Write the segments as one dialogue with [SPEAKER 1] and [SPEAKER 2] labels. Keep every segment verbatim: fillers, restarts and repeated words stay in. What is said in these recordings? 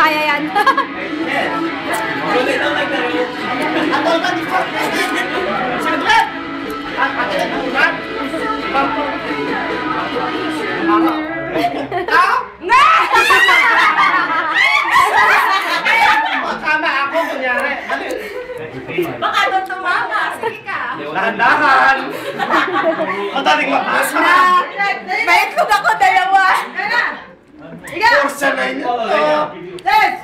[SPEAKER 1] kaya yan.
[SPEAKER 2] Atol ka, di ba? Sige, tuloy! At atin ang ulan. Tao?
[SPEAKER 1] Nga!
[SPEAKER 2] Tama ako, kunyari.
[SPEAKER 3] Baka doon tumama. Sige ka.
[SPEAKER 2] Dahan-dahan. Madaling mapasa.
[SPEAKER 1] May kung ako dalawa. Ika!
[SPEAKER 2] Kursa na yun.
[SPEAKER 1] Yes!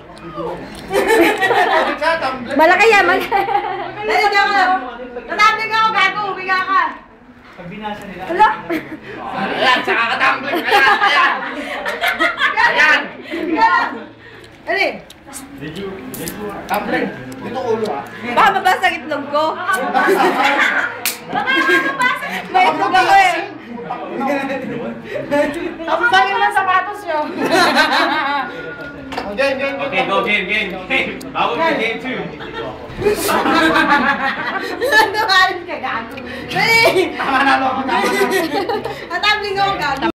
[SPEAKER 1] Malaki yan, malaki. Dali ka ka. Tatambling ako, gago. Umiga ka.
[SPEAKER 4] Pag binasa nila.
[SPEAKER 1] Hala?
[SPEAKER 2] Ayan, saka katambling. Ayan, ayan. Ayan.
[SPEAKER 1] Dali.
[SPEAKER 2] Tumbling. Dito ulo ah.
[SPEAKER 1] Baka mabasag itlog ko.
[SPEAKER 3] Baka nakakabasa.
[SPEAKER 1] May itlog ako eh.
[SPEAKER 3] Tapos bangin ng sapatos nyo.
[SPEAKER 2] Game, game,
[SPEAKER 4] Okay, go game, game, game. Bawal ka game two.
[SPEAKER 1] Nandokalit ka, gago. Dali!
[SPEAKER 2] Tama na, Loko. Tama na.
[SPEAKER 1] Tatambling ako, gago.